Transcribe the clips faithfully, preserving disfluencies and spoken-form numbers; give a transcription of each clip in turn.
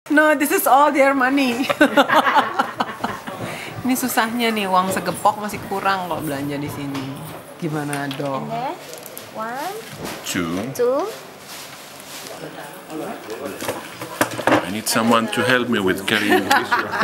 No, this is all their money. Ini susahnya nih, uang segepok masih kurang kalau belanja di sini. Gimana dong? And then, one, Two. two. I need someone to help me with carrying this.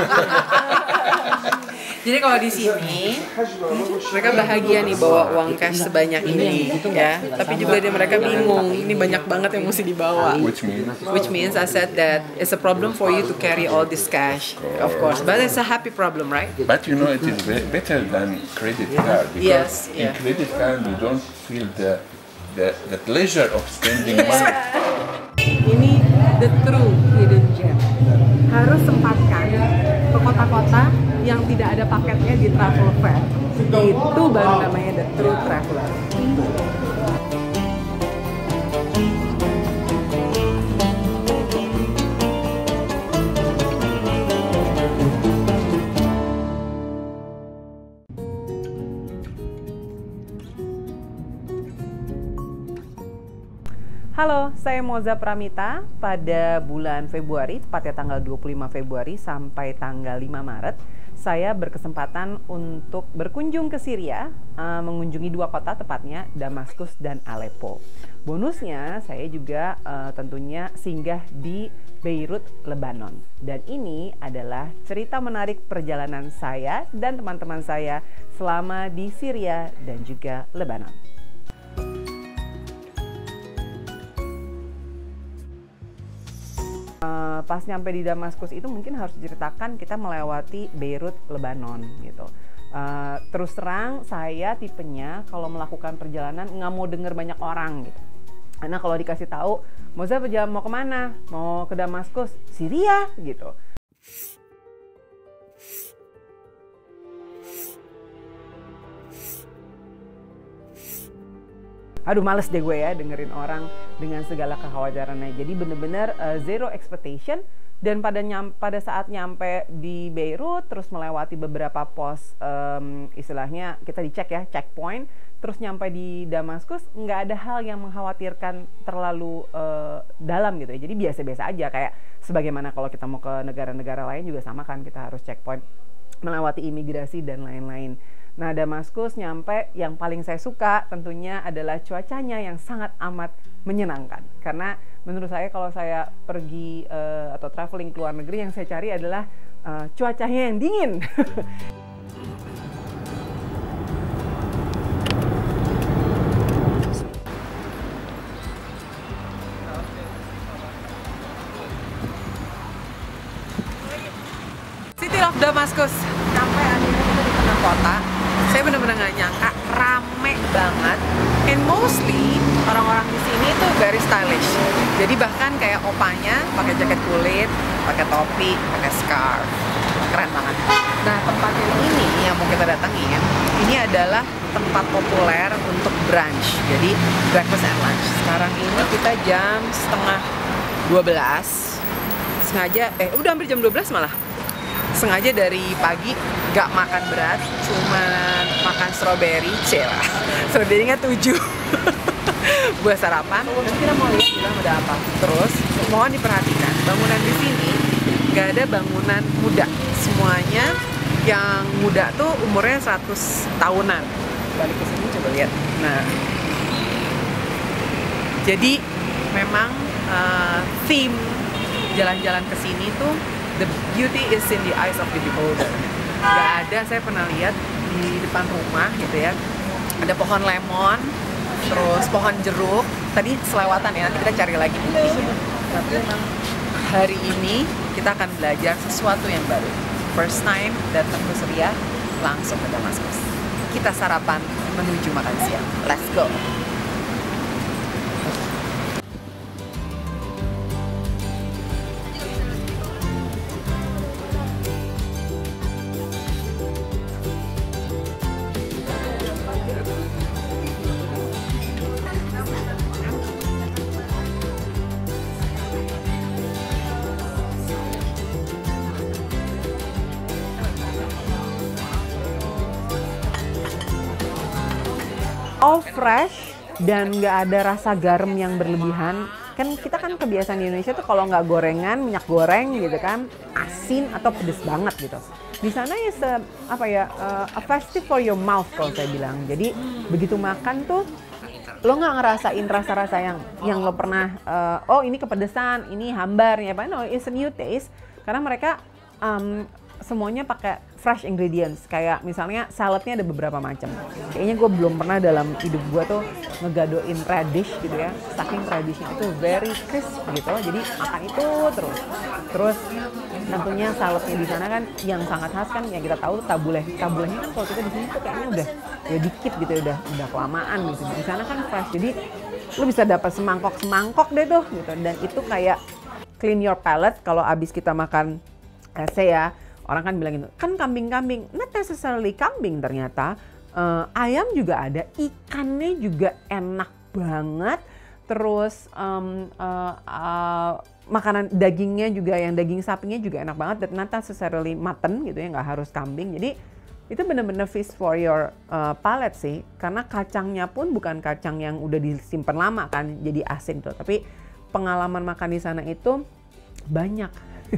Jadi kalau di sini mereka bahagia nih bawa uang cash sebanyak ini, ya. Tapi juga dia mereka bingung, ini banyak banget yang mesti dibawa. Which means? Which means I said that it's a problem for you to carry all this cash, of course. But it's a happy problem, right? But you know, it is be- better than credit card because Yes, in yeah. credit card you don't feel the the, the pleasure of spending money. Ini the true hidden gem. Harus sempatkan ke kota-kota yang tidak ada paketnya di travel fair. Itu baru namanya the true traveler. Halo, saya Moza Pramita. Pada bulan Februari, tepatnya tanggal dua puluh lima Februari sampai tanggal lima Maret, saya berkesempatan untuk berkunjung ke Syria, uh, mengunjungi dua kota tepatnya, Damaskus dan Aleppo. Bonusnya, saya juga uh, tentunya singgah di Beirut, Lebanon. Dan ini adalah cerita menarik perjalanan saya dan teman-teman saya selama di Syria dan juga Lebanon. Uh, pas nyampe di Damaskus itu mungkin harus diceritakan kita melewati Beirut, Lebanon gitu. Uh, terus terang saya tipenya kalau melakukan perjalanan nggak mau denger banyak orang gitu. Karena kalau dikasih tahu, Moza perjalanan mau kemana? Mau ke Damaskus, Syria gitu. Aduh, males deh gue ya dengerin orang dengan segala kekhawatirannya. Jadi bener-bener uh, zero expectation. Dan pada nyam, pada saat nyampe di Beirut, terus melewati beberapa pos, um, istilahnya kita dicek ya, checkpoint. Terus nyampe di Damaskus, nggak ada hal yang mengkhawatirkan terlalu uh, dalam gitu ya. Jadi biasa-biasa aja, kayak sebagaimana kalau kita mau ke negara-negara lain juga sama kan, kita harus checkpoint, melewati imigrasi dan lain-lain. Nah, Damaskus nyampe, yang paling saya suka tentunya adalah cuacanya yang sangat amat menyenangkan. Karena menurut saya kalau saya pergi uh, atau traveling ke luar negeri, yang saya cari adalah uh, cuacanya yang dingin. City of Damaskus. Sampai akhirnya kita di tengah kota. Saya benar-benar nggak nyangka, rame banget. And mostly orang-orang di sini tuh very stylish. Jadi bahkan kayak opanya pakai jaket kulit, pakai topi, pakai scarf. Keren banget. Nah, tempat yang ini yang mau kita datengin, ini adalah tempat populer untuk brunch. Jadi breakfast and lunch. Sekarang ini kita jam setengah dua belas. Sengaja, eh udah hampir jam dua belas malah. Sengaja dari pagi gak makan berat, cuma makan strawberry, celah. Strawberry-nya tujuh buat sarapan. Nanti kita mau lihat bilang ada apa. Terus mohon diperhatikan, bangunan di sini gak ada bangunan muda. Semuanya yang muda tuh umurnya seratus tahunan. Balik ke sini coba lihat. Nah, jadi memang uh, theme jalan-jalan ke sini tuh the beauty is in the eyes of the beholder. Gak ada, saya pernah lihat di depan rumah gitu ya, ada pohon lemon, terus pohon jeruk. Tadi selewatan ya, nanti kita cari lagi buktinya. Tapi memang hari ini kita akan belajar sesuatu yang baru. First time datang ke Syria, langsung ke Damaskus. Kita sarapan menuju makan siang. Let's go! All fresh dan nggak ada rasa garam yang berlebihan. kan kita kan kebiasaan di Indonesia tuh kalau nggak gorengan, minyak goreng gitu kan, asin atau pedes banget gitu. Di sana ya se, apa ya, uh, a festive for your mouth kalau saya bilang. Jadi begitu makan tuh lo nggak ngerasain rasa-rasa yang yang lo pernah, uh, oh ini kepedesan, ini hambar, ya apa? No, it's a new taste karena mereka um, semuanya pakai fresh ingredients. Kayak misalnya saladnya ada beberapa macam. Kayaknya gue belum pernah dalam hidup gue tuh ngegadoin radish gitu ya. Saking radishnya itu very crisp gitu. Jadi makan itu terus. Terus tentunya saladnya di sana kan yang sangat khas kan yang kita tahu tabuleh. Tabulehnya kan kalau kita di sini tuh kayaknya udah ya dikit gitu ya, udah udah kelamaan gitu. Di sana kan fresh. Jadi lo bisa dapat semangkok-semangkok deh tuh gitu. Dan itu kayak clean your palate kalau abis kita makan eh, saya orang kan bilang gitu, kan kambing-kambing, not necessarily kambing ternyata, uh, ayam juga ada, ikannya juga enak banget, terus um, uh, uh, makanan dagingnya juga, yang daging sapinya juga enak banget, dan not necessarily mutton gitu ya, nggak harus kambing, jadi itu bener-bener feast for your uh, palate sih, karena kacangnya pun bukan kacang yang udah disimpan lama kan, jadi asin tuh, tapi pengalaman makan di sana itu banyak.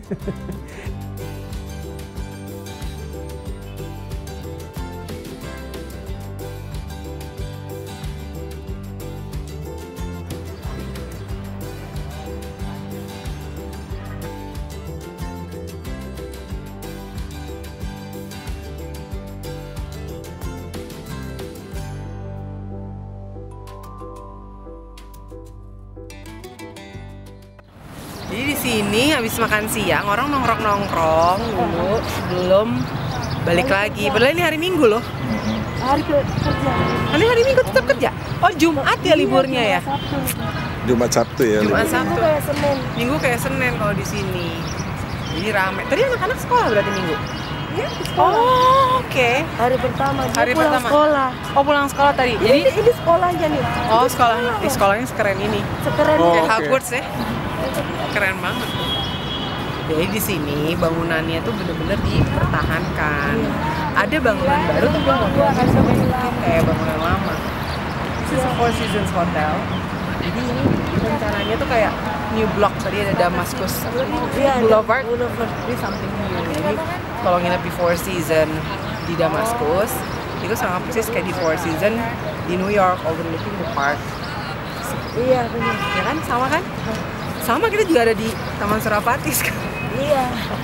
Jadi di sini habis makan siang orang nongkrong-nongkrong dulu sebelum balik lagi. Padahal ini hari Minggu loh. Hari kerja. Ini hari Minggu tetap kerja. Oh Jumat ya liburnya ya. Jumat Sabtu ya. Jumat liburnya. Sabtu. Minggu kayak Senin. Minggu kayak Senin kalau di sini. Jadi rame. Tadi anak-anak sekolah berarti Minggu. Iya, sekolah. Oh oke. Okay. Hari pertama dia Hari pulang pertama. sekolah. Oh pulang sekolah tadi. Jadi Jadi ini sekolahnya nih. oh Ini sekolah. sekolah. Di sekolahnya sekeren ini. Sekeren. Oh. Kayak oke. Hogwarts ya. Keren banget. Jadi di sini bangunannya tuh bener-bener dipertahankan. Ada bangunan baru tapi bangunannya sedikit kayak bangunan lama. This is a Four Seasons Hotel. Jadi ini rencananya tuh kayak new block. Tadi ada Damascus Iya, Boulevard. Boulevard. Ini something new. Jadi kalau nginep di Four Seasons di Damascus itu sama persis kayak di Four Seasons di New York overlooking the park. Iya benar. Ya kan? Sama kan? Sama kita juga ada di Taman Surapati sekarang. Iya.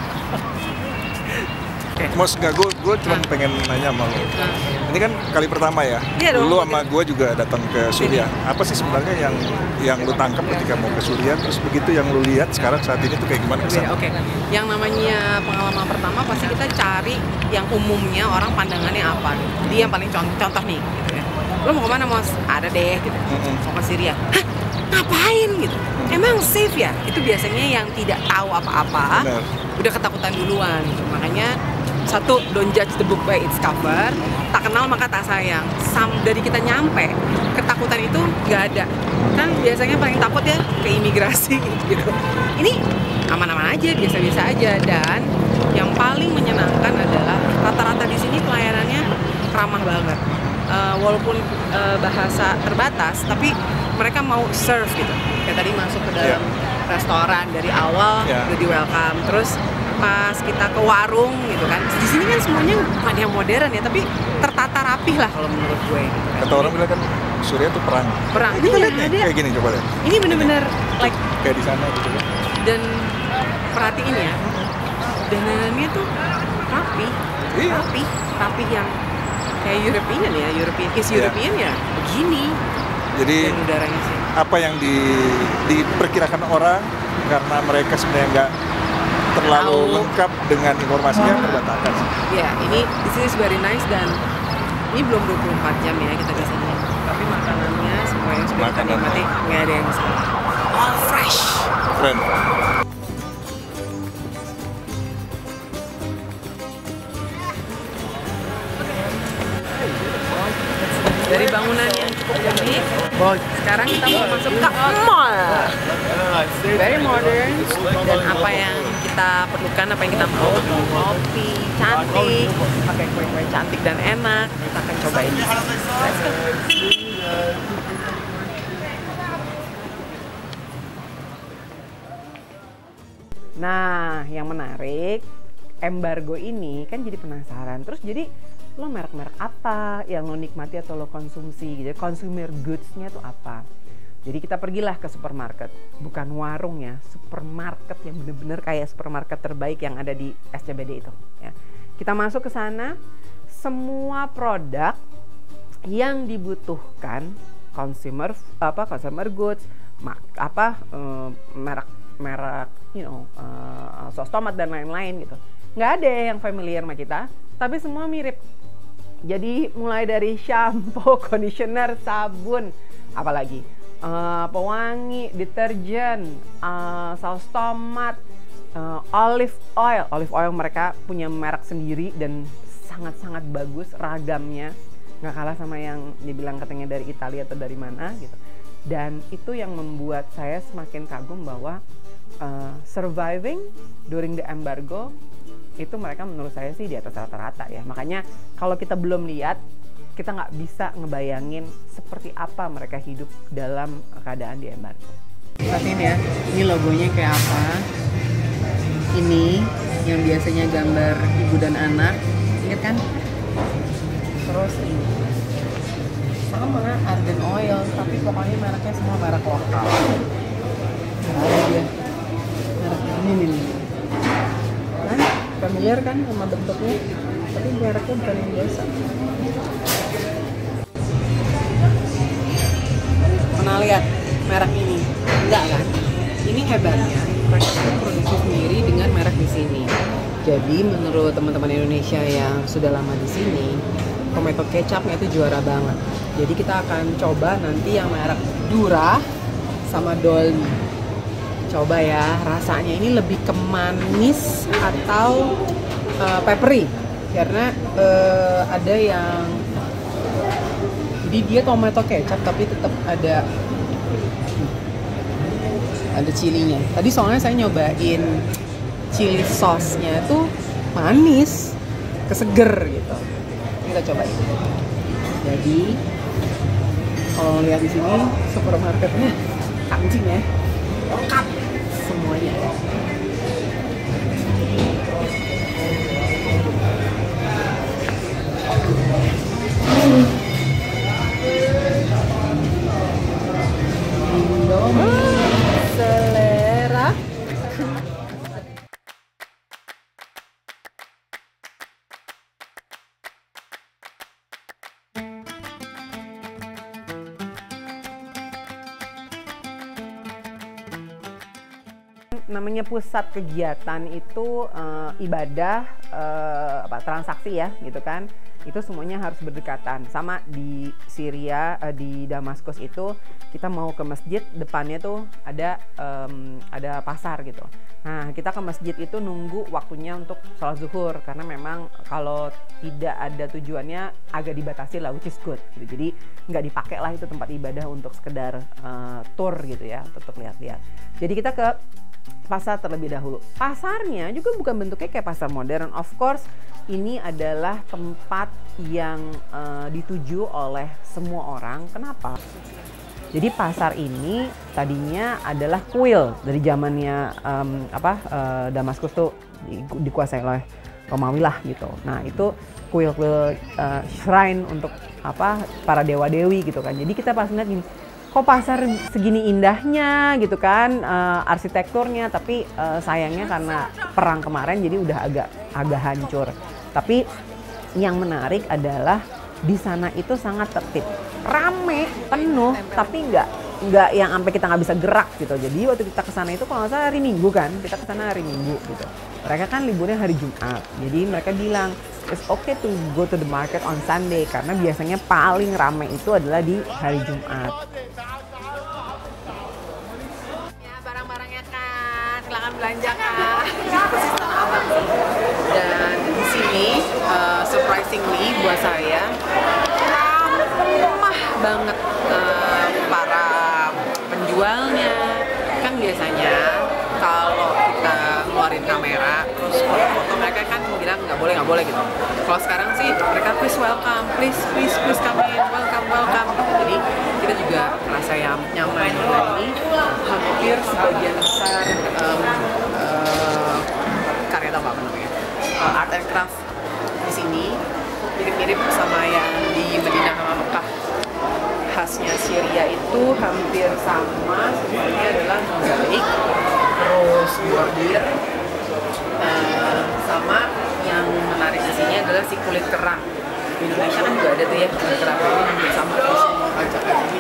Mos nggak, gue gue cuma pengen nanya sama lo. Ini kan kali pertama ya. Iya dong. Lu sama gue juga datang ke Suriah. Apa sih sebenarnya yang yang lu tangkap ketika mau ke Suriah? Terus begitu yang lu lihat sekarang saat ini tuh kayak gimana Oke, kesan? oke. Yang namanya pengalaman pertama pasti kita cari yang umumnya orang pandangannya apa. Jadi yang paling contoh, contoh nih, gitu ya. Lo mau kemana Mos? Ada deh, gitu. Mm-mm. Mau ke Syria. Hah? Ngapain gitu? Emang safe ya? Itu biasanya yang tidak tahu apa-apa, Benar. udah ketakutan duluan. Gitu. Makanya satu, don't judge the book by its cover. Tak kenal maka tak sayang. Sam dari kita nyampe, ketakutan itu nggak ada. Kan biasanya paling takut ya ke imigrasi gitu. Ini aman-aman aja, biasa-biasa aja. Dan yang paling menyenangkan adalah rata-rata di sini pelayanannya ramah banget. Uh, walaupun uh, bahasa terbatas, tapi mereka mau serve gitu. Kayak tadi masuk ke dalam Yeah. restoran dari awal Yeah. udah di welcome. Terus pas kita ke warung gitu kan, di sini kan semuanya bukan yang modern ya, tapi tertata rapih lah kalau menurut gue. Gitu kan. Kata orang bilang kan Suriah tuh perang. Perang. Kita Iya, lihat nih ada. kayak gini coba lihat. Ini bener-bener like, Kayak di sana gitu kan. dan perhatiin ya, danannya tuh rapi, Iya. rapi, rapi yang kayak European ya, European, is Iya. European ya begini. Jadi Dan udaranya sih. apa yang di, diperkirakan orang karena mereka sebenarnya nggak terlalu Tahu. lengkap dengan informasinya terbantahkan sih. Ya, ini this is very nice dan ini belum dua puluh empat jam ya kita di sini. Tapi makanannya semua yang sudah kita Makanan. nikmati nggak ada yang salah. All fresh. Keren. Dari bangunan yang cukup unik, sekarang kita mau masuk ke mall. Very modern dan apa yang kita perlukan, apa yang kita mau, kopi cantik, pakai kue-kue cantik dan enak, kita akan cobain. Let's go. Nah, yang menarik, embargo ini kan jadi penasaran. Terus jadi lo merek-merek apa yang lo nikmati atau lo konsumsi gitu. Consumer goods-nya tuh apa? Jadi kita pergilah ke supermarket, bukan warung ya, supermarket yang bener-bener kayak supermarket terbaik yang ada di S C B D itu. Ya. Kita masuk ke sana, semua produk yang dibutuhkan consumer apa consumer goods, mak, apa uh, merek merek, you know, uh, saus tomat dan lain-lain gitu. Nggak ada yang familiar sama kita, tapi semua mirip. Jadi mulai dari shampoo, conditioner, sabun, apalagi uh, pewangi, deterjen, uh, saus tomat, uh, olive oil. Olive oil mereka punya merek sendiri dan sangat-sangat bagus ragamnya. Nggak kalah sama yang dibilang katanya dari Italia atau dari mana gitu. Dan itu yang membuat saya semakin kagum bahwa uh, surviving during the embargo itu mereka menurut saya sih di atas rata-rata ya. Makanya kalau kita belum lihat, kita nggak bisa ngebayangin seperti apa mereka hidup dalam keadaan di embargo. Lihat ini ya, ini logonya kayak apa. Ini yang biasanya gambar ibu dan anak, ingat kan? Terus ini sama Arden Oil, tapi pokoknya mereknya semua merek lokal. Ada dia merek ini nih. Nah, familiar kan sama bentuknya, tapi mereknya bukan yang biasa. Pernah lihat merek ini? Enggak kan? Ini hebatnya, mereka itu produksi sendiri dengan merek di sini. Jadi menurut teman-teman Indonesia yang sudah lama di sini, tomato kecapnya itu juara banget. Jadi kita akan coba nanti yang merek Dura sama Dolly. Coba ya, rasanya ini lebih ke manis atau uh, peppery. Karena uh, ada yang, jadi dia tomato kecap tapi tetap ada ada chilinya. Tadi soalnya saya nyobain chili sauce-nya tuh manis, keseger gitu. Kita cobain. Jadi kalau lihat di sini supermarketnya anjing ya, lengkap semuanya. Indomie selera. Namanya pusat kegiatan itu uh, ibadah, uh, apa transaksi ya gitu kan, itu semuanya harus berdekatan. Sama di Syria, uh, di Damaskus itu kita mau ke masjid, depannya tuh ada um, ada pasar gitu. Nah kita ke masjid itu nunggu waktunya untuk sholat zuhur, karena memang kalau tidak ada tujuannya agak dibatasi lah, which is good gitu. Jadi nggak dipakai lah itu tempat ibadah untuk sekedar uh, tour gitu ya, untuk lihat-lihat. Jadi kita ke pasar terlebih dahulu. Pasarnya juga bukan bentuknya kayak pasar modern. Of course, ini adalah tempat yang uh, dituju oleh semua orang. Kenapa? Jadi pasar ini tadinya adalah kuil dari zamannya um, apa uh, Damaskus tuh di, dikuasai oleh Romawi lah gitu. Nah itu kuil-kuil uh, shrine untuk apa para dewa-dewi gitu kan. Jadi kita pas ngeliat gini, kok pasar segini indahnya gitu kan, uh, arsitekturnya, tapi uh, sayangnya karena perang kemarin jadi udah agak agak hancur. Tapi yang menarik adalah di sana itu sangat tertib, rame, penuh, tapi nggak nggak yang sampai kita nggak bisa gerak gitu. Jadi waktu kita kesana itu kalau nggak salah hari Minggu kan, kita kesana hari Minggu gitu. Mereka kan liburnya hari Jumat, jadi mereka bilang it's okay to go to the market on Sunday karena biasanya paling rame itu adalah di hari Jumat. Ya barang-barangnya kan, silakan belanja kan. Persis Tanah Abang sih. Dan di sini uh, surprisingly buat saya ramah banget uh, para penjualnya. Kan biasanya kalau kita ngeluarin kamera terus foto-foto mereka kan bilang nggak boleh nggak boleh gitu. Kalau sekarang sih mereka please welcome, please please please come in, welcome welcome. Jadi kita juga merasa yang nyaman. Dan ini hampir sebagian besar um, uh, craft di sini, mirip-mirip sama yang di Madinah sama Mekah. Khasnya Syria itu hampir sama, semuanya adalah mozaik, terus bordir, uh, sama yang menarik di sini adalah si kulit kerang. Di Indonesia kan juga ada tuh ya kulit kerang, ini hampir sama di semua pajakan ini.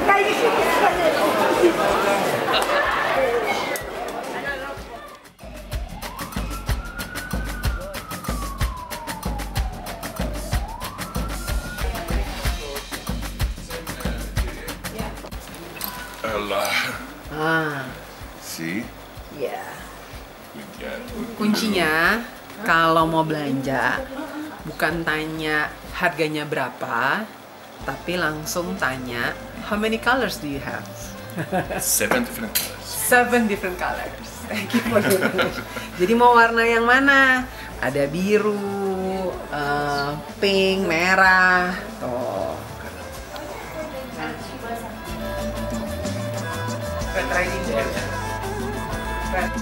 Allah. Ah, See? ya. We got Kuncinya kalau mau belanja bukan tanya harganya berapa, tapi langsung tanya how many colors do you have? seven different colors. Seven different colors. Thank you for the information. Jadi mau warna yang mana? Ada biru, eh, pink, merah, tuh. Red Riding Hood. Red.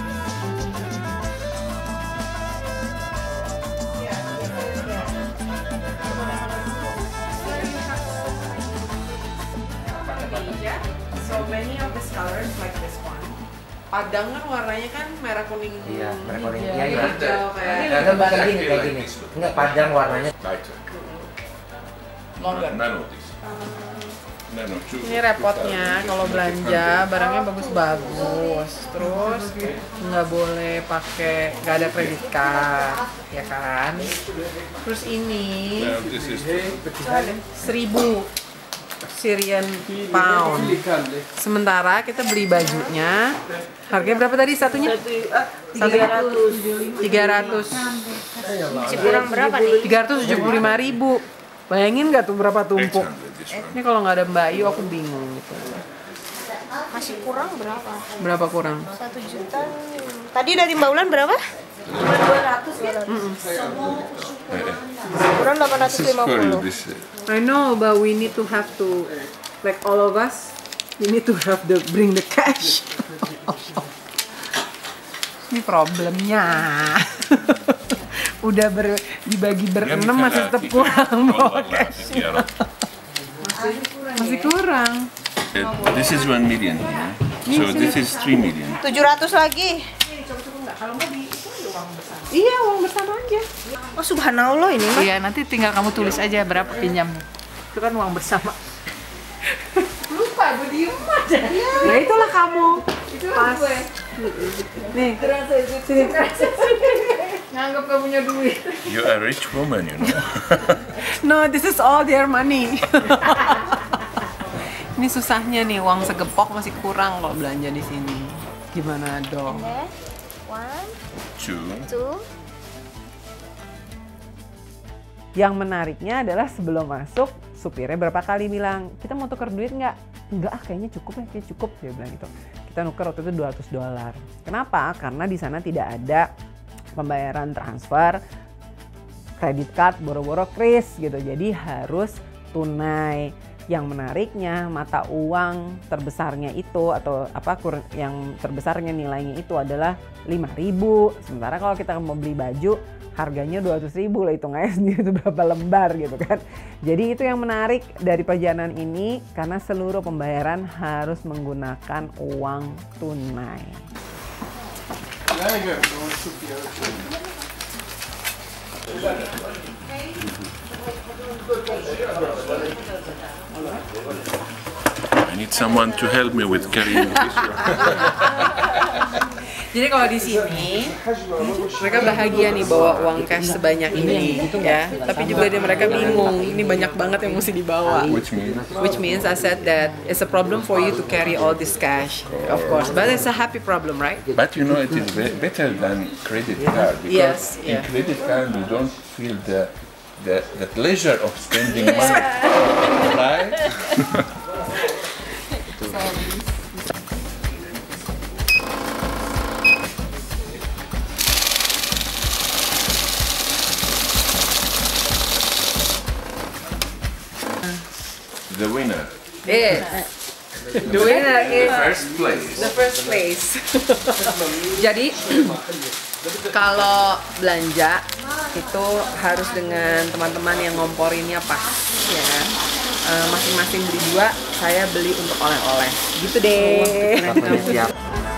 So many of these colors like this one. Padang kan warnanya kan merah kuning. Iya, merah kuning. Iya, Iya, iya. hijau kayak. Kadang kayak gini, kayak gini. Enggak, padang warnanya. Lighter. Longer. Nano this. Nano two. Ini repotnya kalau belanja barangnya bagus-bagus, terus nggak boleh pakai, nggak ada kredit card, ya kan? Terus ini Now this is seribu Syrian pound. Sementara kita beli bajunya, harganya berapa tadi satunya? tiga ratus. Tiga ratus. Masih kurang berapa nih? Tiga ratus tujuh puluh lima ribu. Bayangin nggak tuh berapa tumpuk? eight hundred this one. Ini kalau nggak ada Mbak Ayu aku bingung gitu. Masih kurang berapa? Berapa kurang? Satu juta. Tadi dari Mbak Ulan berapa? Dua ratus ya. Kurang delapan ratus This is lima for puluh. this. uh, I know, but we need to have to, like all of us, we need to have the bring the cash. Ini problemnya. Udah ber, dibagi berenam masih tetap kurang bawa cash. Masih kurang. Uh, This is one million here. So this is three million. tujuh ratus lagi. Iya, uang bersama aja. Oh subhanallah ini mah. Iya, nanti tinggal kamu tulis aja berapa pinjamnya. Itu kan uang bersama. Lupa, gue diem aja. Nah itulah kamu. Pas. Nih, sini. Nganggap gak punya duit. You are a rich woman, you know. No, this is all their money. Ini susahnya nih, uang segepok masih kurang kalau belanja di sini. Gimana dong? One, Two. two. Yang menariknya adalah sebelum masuk, supirnya berapa kali bilang, kita mau tuker duit nggak? Nggak, ah kayaknya cukup ya, kayak cukup. Dia bilang gitu. Kita nuker waktu itu dua ratus dolar. Kenapa? Karena di sana tidak ada pembayaran transfer, kredit card, boro-boro kris gitu. Jadi harus tunai. Yang menariknya mata uang terbesarnya itu atau apa kur yang terbesarnya nilainya itu adalah lima ribu. Sementara kalau kita mau beli baju harganya dua ratus ribu lah, hitungannya sendiri itu berapa lembar gitu kan. Jadi itu yang menarik dari perjalanan ini karena seluruh pembayaran harus menggunakan uang tunai. I need someone to help me with carrying this. Jadi kalau di sini mereka bahagia nih bawa uang cash sebanyak ini ya, tapi juga dia mereka bingung ini banyak banget yang mesti dibawa. Which means Which means I said that it's a problem for you to carry all this cash, of course, but it's a happy problem, right? But you know, it is be- better than credit card because Yes, in yeah. credit card you don't feel the the, the pleasure of spending money, right? The winner, Yes. The winner is first place. the first place. Jadi kalau belanja itu harus dengan teman-teman yang ngomporinnya pas, ya kan? Uh, masing-masing beli dua, saya beli untuk oleh-oleh. Gitu deh. Siap.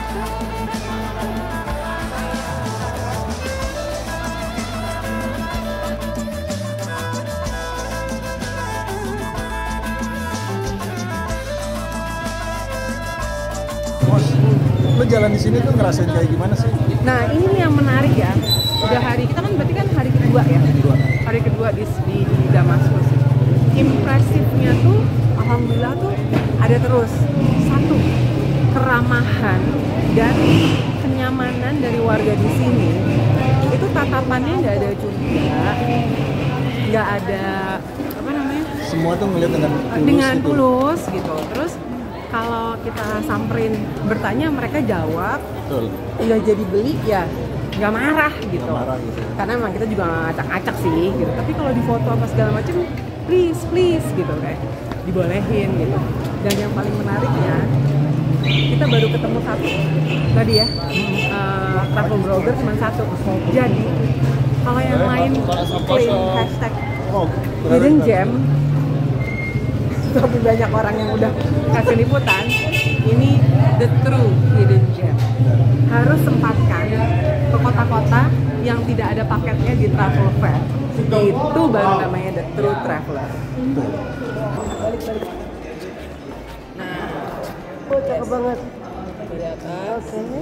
Bos, lu jalan di sini tuh ngerasain kayak gimana sih? Nah, ini nih yang menarik ya. Udah hari kita kan berarti kan hari kedua ya. Hari kedua di di, di Damaskus. Impresifnya tuh alhamdulillah tuh ada terus. Satu, keramahan dan kenyamanan dari warga di sini. Itu tatapannya nggak ada curiga, nggak ada apa namanya? Semua tuh ngeliat dengan tulus dengan gitu. tulus gitu. Terus kalau kita samperin bertanya mereka jawab, Betul. nggak jadi beli ya nggak marah gitu. Nggak marah gitu. Karena emang kita juga nggak acak-acak sih gitu. Tapi kalau di foto apa segala macam, please please gitu kayak dibolehin gitu. Dan yang paling menariknya kita baru ketemu satu tadi ya, uh, travel blogger cuma satu. Jadi kalau yang lain klaim hashtag Oh, hidden gem, tapi banyak orang yang udah kasih liputan, ini the true hidden gem. Harus sempatkan ke kota-kota yang tidak ada paketnya di travel fair. Itu baru namanya the true traveler. Oh, cakep banget. Di atas. Oke.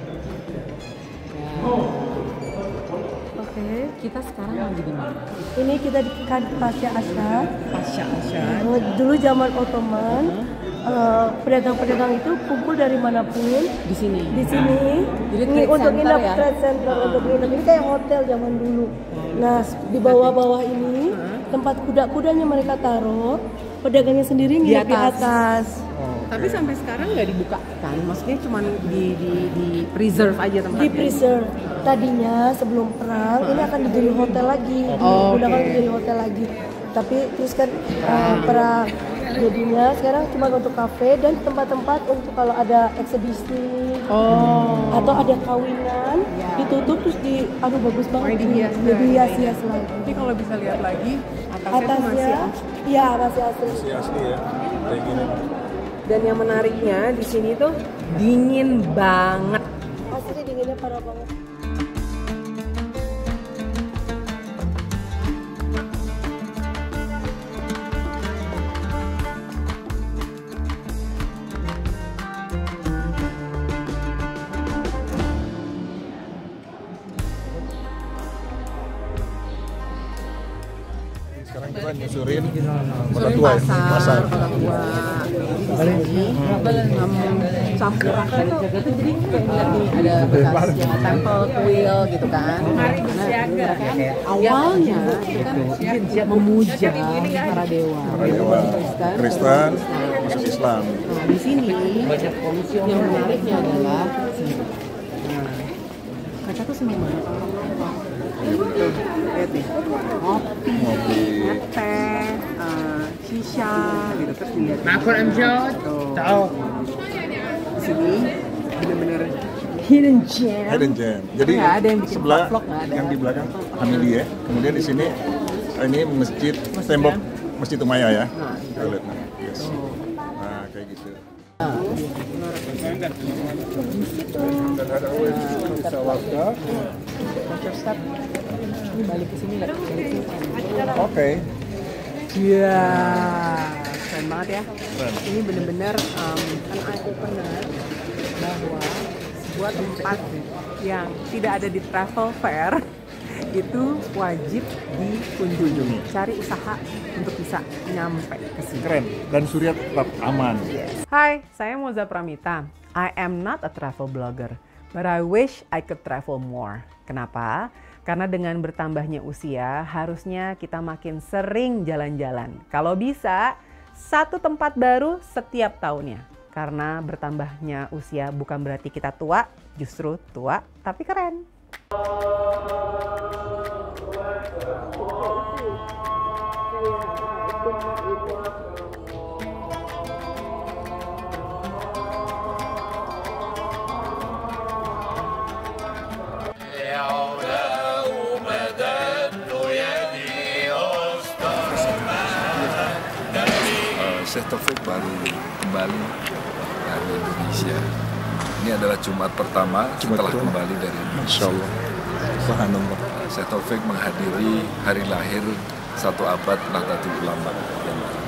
Oke, kita sekarang lagi di mana? Ini kita di Pasha Asya. Pasha Asya. Oh, dulu zaman Ottoman, eh, pedagang-pedagang itu kumpul dari manapun Di sini. di sini. Jadi Ini trade untuk center nginep, ya? trade center untuk nginep. Ini kayak hotel zaman dulu. Nah, di bawah-bawah ini tempat kuda-kudanya mereka taruh, pedagangnya sendiri Di nginep di atas. atas. Tapi sampai sekarang nggak dibuka kan? Maksudnya cuma di, di, di preserve aja tempatnya. Di preserve. Tadinya sebelum perang ini akan dijadi hotel lagi, Oh, digunakan oke. menjadi hotel lagi. Tapi terus kan uh, perang jadinya sekarang cuma untuk kafe dan tempat-tempat untuk kalau ada eksebisi Oh. atau ada kawinan ditutup terus di aduh bagus banget Oh, dihias. jadi hias-hias lagi. Tapi kalau bisa lihat lagi atasnya, tuh Atasnya masih asli. ya masih asli. Si asli ya, kayak gini. Dan yang menariknya di sini tuh dingin banget. Asli dinginnya parah banget. Sekarang kita nyusurin kota Soalnya tua, ya, pasar, pasar. kota tua. Di sini um, campuran itu jadi kayak lihat nih ada bekas ya, temple kuil gitu kan. Nah, mereka awalnya itu kan memuja para dewa. Para dewa, Kristen, Kristen, masuk Islam. Nah, di sini yang menariknya adalah nah, mereka tuh senang banget kalau nongkrong. Tuh, lihat nih, ngopi, Ngopi. ngeteh, uh, shisha, gitu terus dilihat. Makan amjad. Tahu. Di sini bener-bener hidden gem. Hidden gem. Jadi Nggak ada yang bikin sebelah vlog, nggak ada. yang di belakang Hamidi ya. Kemudian di sini ini masjid tembok Masjid Umayyah ya. Nah, Kita lihat nih. Yes. Nah, kayak gitu. Dan ada bisa warga. Culture step. Ini balik ke sini, balik ke sini. Oke. Iya, keren banget ya. Keren. Ini bener-bener um, an eye opener bahwa sebuah tempat yang tidak ada di travel fair itu wajib dikunjungi. Cari usaha untuk bisa nyampe ke sini. Keren. Dan Surya tetap aman. Hai, saya Moza Pramita. I am not a travel blogger, but I wish I could travel more. Kenapa? Karena dengan bertambahnya usia, harusnya kita makin sering jalan-jalan. Kalau bisa, satu tempat baru setiap tahunnya. Karena bertambahnya usia bukan berarti kita tua, justru tua tapi keren. يا علا ومدى Syekh Taufik baru kembali dari Indonesia. Ini adalah Jumat pertama Jumat setelah pertama. kembali dari Indonesia. Masya Allah. Subhanallah. Syekh Taufik menghadiri hari lahir satu abad Nahdlatul Ulama yang